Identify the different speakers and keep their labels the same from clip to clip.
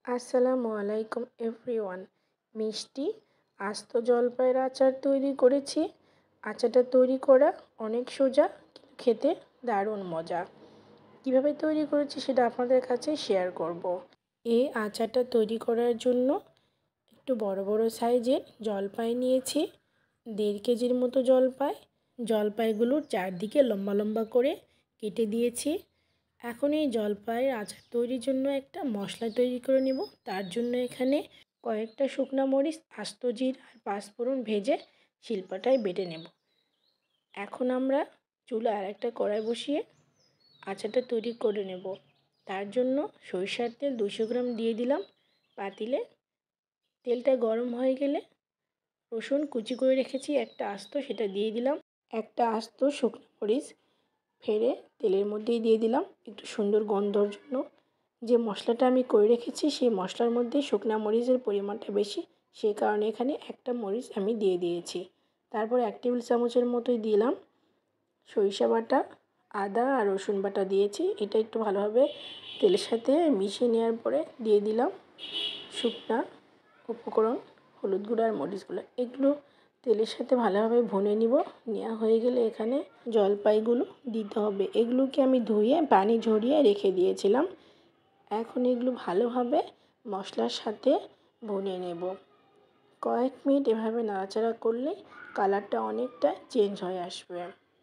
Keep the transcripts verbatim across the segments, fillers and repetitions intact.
Speaker 1: আসসালামু আলাইকুম এভরিওয়ান। মিষ্টি আস্ত জলপাইয়ের আচার তৈরি করেছি। আচারটা তৈরি করা অনেক সোজা, কিন্তু খেতে দারুণ মজা। কিভাবে তৈরি করেছি সেটা আপনাদের কাছে শেয়ার করব। এই আচারটা তৈরি করার জন্য একটু বড় বড় সাইজের জলপাই নিয়েছি। দেড় কেজির মতো জলপাই। জলপাইগুলোর চারদিকে লম্বা লম্বা করে কেটে দিয়েছি। এখন এই জলপাইয়ের আচার তৈরির জন্য একটা মশলা তৈরি করে নেব। তার জন্য এখানে কয়েকটা শুকনো মরিচ, আস্ত জিরা আর পাঁচফোড়ন ভেজে শিলপাটায় বেটে নেব। এখন আমরা চুলায় আর একটা কড়াই বসিয়ে আচারটা তৈরি করে নেব। তার জন্য সরিষার তেল দুশো গ্রাম দিয়ে দিলাম পাতিলে। তেলটা গরম হয়ে গেলে রসুন কুচি করে রেখেছি একটা আস্ত, সেটা দিয়ে দিলাম। একটা আস্ত শুকনো মরিচ ফেড়ে তেলের মধ্যেই দিয়ে দিলাম একটু সুন্দর গন্ধর জন্য। যে মশলাটা আমি করে রেখেছি সেই মশলার মধ্যে শুকনো মরিচের পরিমাণটা বেশি, সেই কারণে এখানে একটা মরিচ আমি দিয়ে দিয়েছি। তারপর এক টেবিল চামচের মতোই দিলাম সরিষা বাটা, আদা আর রসুন বাটা দিয়েছি। এটা একটু ভালোভাবে তেলের সাথে মিশিয়ে নেওয়ার পরে দিয়ে দিলাম শুকনা উপকরণ, হলুদ গুঁড়ো আর মরিচ গুঁড়ো। এগুলো তেলের সাথে ভালোভাবে ভুনে নিব। নেওয়া হয়ে গেলে এখানে জলপাইগুলো দিতে হবে। এগুলোকে আমি ধুয়ে পানি ঝরিয়ে রেখে দিয়েছিলাম। এখন এগুলো ভালোভাবে মশলার সাথে ভুনে নেব। কয়েক মিনিট এভাবে নাড়াচাড়া করলে কালারটা অনেকটা চেঞ্জ হয়ে আসবে।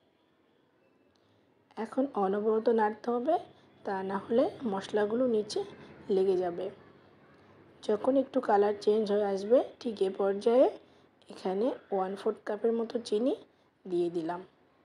Speaker 1: এখন অনবরত নাড়তে হবে, তা না হলে মশলাগুলো নিচে লেগে যাবে। যখন একটু কালার চেঞ্জ হয়ে আসবে ঠিক এ পর্যায়ে এখানে ওয়ান ফোর্থ কাপের মতো চিনি দিয়ে দিলাম।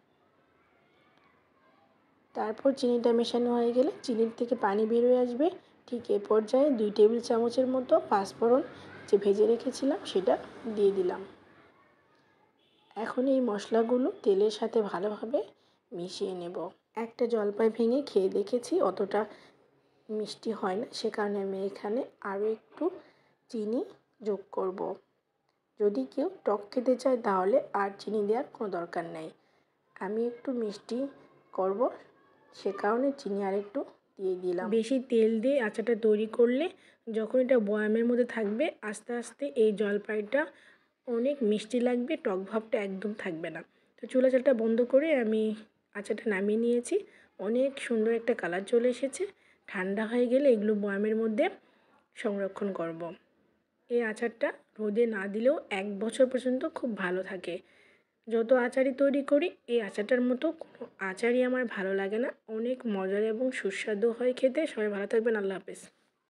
Speaker 1: তারপর চিনিটা মেশানো হয়ে গেলে চিনির থেকে পানি বেরোয় আসবে। ঠিক এ পর্যায়ে দুই টেবিল চামচের মতো পাঁচফোড়ন যে ভেজে রেখেছিলাম সেটা দিয়ে দিলাম। এখন এই মশলাগুলো তেলের সাথে ভালোভাবে মিশিয়ে নেব। একটা জলপাই ভেঙে খেয়ে দেখেছি, অতটা মিষ্টি হয় না, সে কারণে আমি এখানে আরও একটু চিনি যোগ করব। যদি কেউ টক খেতে চায় তাহলে আর চিনি দেওয়ার কোনো দরকার নেই। আমি একটু মিষ্টি করব, সে কারণে চিনি আর একটু দিয়ে দিলাম। বেশি তেল দিয়ে আচারটা তৈরি করলে যখন এটা বয়ামের মধ্যে থাকবে আস্তে আস্তে এই জলপাইটা অনেক মিষ্টি লাগবে, টক ভাবটা একদম থাকবে না। তো চুলা জালটা বন্ধ করে আমি আচারটা নামিয়ে নিয়েছি। অনেক সুন্দর একটা কালার চলে এসেছে। ঠান্ডা হয়ে গেলে এগুলো বয়ামের মধ্যে সংরক্ষণ করব। এই আচারটা রোদে না দিলেও এক বছর পর্যন্ত খুব ভালো থাকে। যত আচারই তৈরি করি এই আচারটার মতো কোনো আচারই আমার ভালো লাগে না। অনেক মজার এবং সুস্বাদু হয় খেতে। সবাই ভালো থাকবেন। আল্লাহ হাফেজ।